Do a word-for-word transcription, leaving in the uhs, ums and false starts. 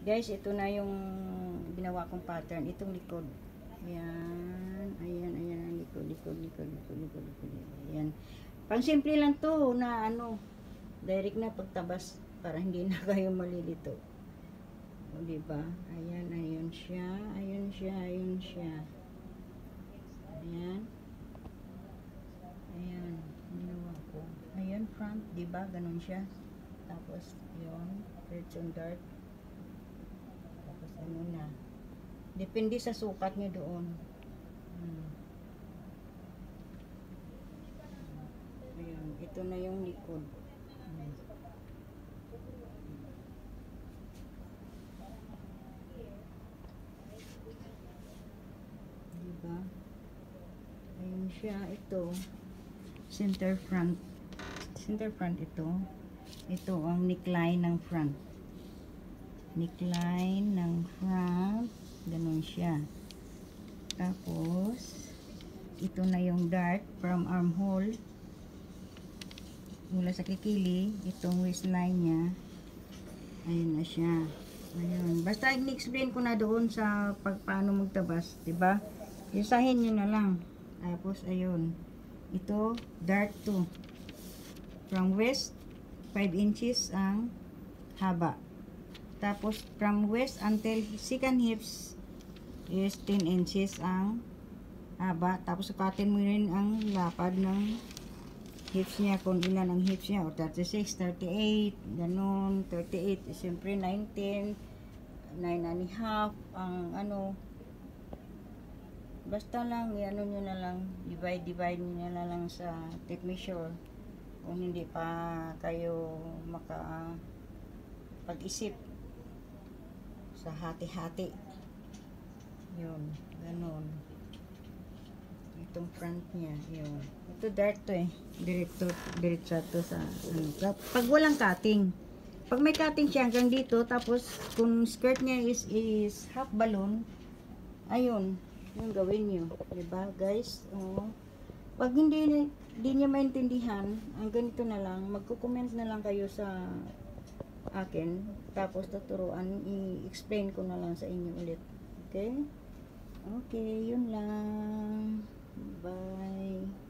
Guys, ito na yung ginawa kong pattern. Itong likod. Ayan. Ayan, ayan. Ang likod, likod, likod, likod, likod, likod. Ayan. Pang simple lang to na ano, direct na pagtabas para hindi na kayo malilito. O, diba? Ayan, ayun siya. Ayun siya, ayun siya. Ayan. Ayan. Ginawa ko. Ayan, front. Diba? Ganun siya. Tapos, yun. Thirds on dart. Tapos, ano na. Depende sa sukat nyo doon. Hmm. Ayan. Ito na yung likod. Hmm. Diba? Ayun siya. Ito. Center front. Center front ito. Ito ang neckline ng front. Neckline ng front. Ganun siya. Tapos, ito na yung dart from armhole. Mula sa kikili. Itong waistline niya. Ayun na siya. Ayun. Basta i-explain ko na doon sa pag paano magtabas. Diba? Isahin nyo na lang. Tapos, ayun. Ito, dart two. From waist, five inches ang haba. Tapos, from waist until second hips is ten inches ang haba. Tapos, sukatin mo rin ang lapad ng hips niya. Kung ilan ang hips niya. O, thirty-six, thirty-eight, ganun. thirty-eight, siyempre, nineteen, nine and a half, ang ano. Basta lang, i-ano nyo na lang. Divide, divide nyo na lang sa tape measure. Kung hindi pa kayo maka pag-isip sa hati-hati. Yun, ganun. Itong front niya, yun. Ito dart to eh. Diretso, diretso to sa ano. Pag walang cutting. Pag may cutting siya hanggang dito, tapos kung skirt niya is, is half balloon, ayun, yung gawin nyo. Diba guys? Oo. Pag hindi, hindi niya maintindihan, ang ganito na lang, magko-comment na lang kayo sa akin. Tapos tuturuan, i-explain ko na lang sa inyo ulit. Okay? Okay, yun lang. Bye.